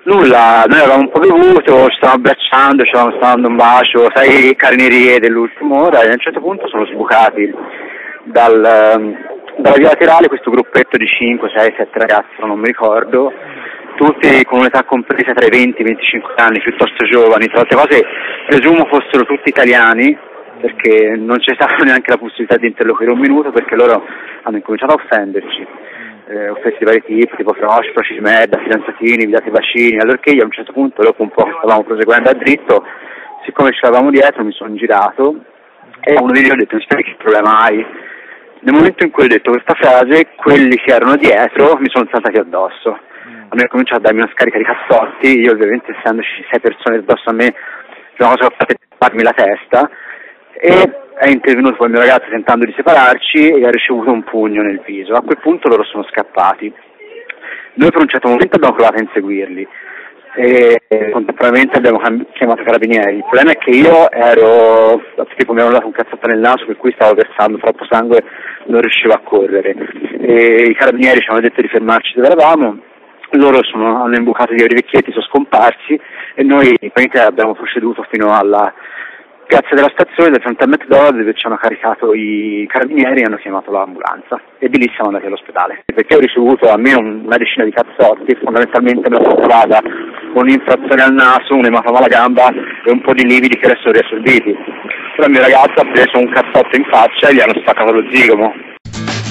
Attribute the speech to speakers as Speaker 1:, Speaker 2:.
Speaker 1: Nulla, noi avevamo un po' bevuto, ci stavamo abbracciando, ci stavamo dando un bacio, sai, carnerie dell'ultima ora, e a un certo punto sono sbucati dalla via laterale questo gruppetto di 5, 6, 7 ragazzi, non mi ricordo, tutti con un'età compresa tra i 20 e i 25 anni, piuttosto giovani, tra altre cose presumo fossero tutti italiani, perché non c'è stata neanche la possibilità di interloquire un minuto, perché loro hanno incominciato a offenderci. Offese di vari tipi, tipo froci, froci di merda, fidanzatini, vi date i bacini, allorché io a un certo punto, dopo un po' che stavamo proseguendo a dritto, siccome ci eravamo dietro mi sono girato e uno di loro ha detto: mi spieghi che problema hai? Nel momento in cui ho detto questa frase, quelli che erano dietro mi sono saltati addosso. Hanno cominciato a darmi una scarica di cazzotti, io ovviamente essendoci 6 persone addosso a me, la prima cosa che ho fatto è tapparmi la testa, e è intervenuto poi il mio ragazzo tentando di separarci e ha ricevuto un pugno nel viso. A quel punto loro sono scappati. Noi per un certo momento abbiamo provato a inseguirli e contemporaneamente abbiamo chiamato i carabinieri. Il problema è che io ero, tipo mi hanno dato un cazzotto nel naso per cui stavo versando troppo sangue, non riuscivo a correre. E i carabinieri ci hanno detto di fermarci dove eravamo, loro hanno imbucato gli vecchietti, sono scomparsi e noi abbiamo proceduto fino alla piazza della stazione, del fronte a McDonald's, dove ci hanno caricato i carabinieri e hanno chiamato l'ambulanza e di lì siamo andati all'ospedale, perché ho ricevuto almeno una decina di cazzotti, fondamentalmente mi ho trovata un'infrazione al naso, un ematoma alla gamba e un po' di lividi che adesso riassorbiti. Però il mio ragazzo ha preso un cazzotto in faccia e gli hanno staccato lo zigomo.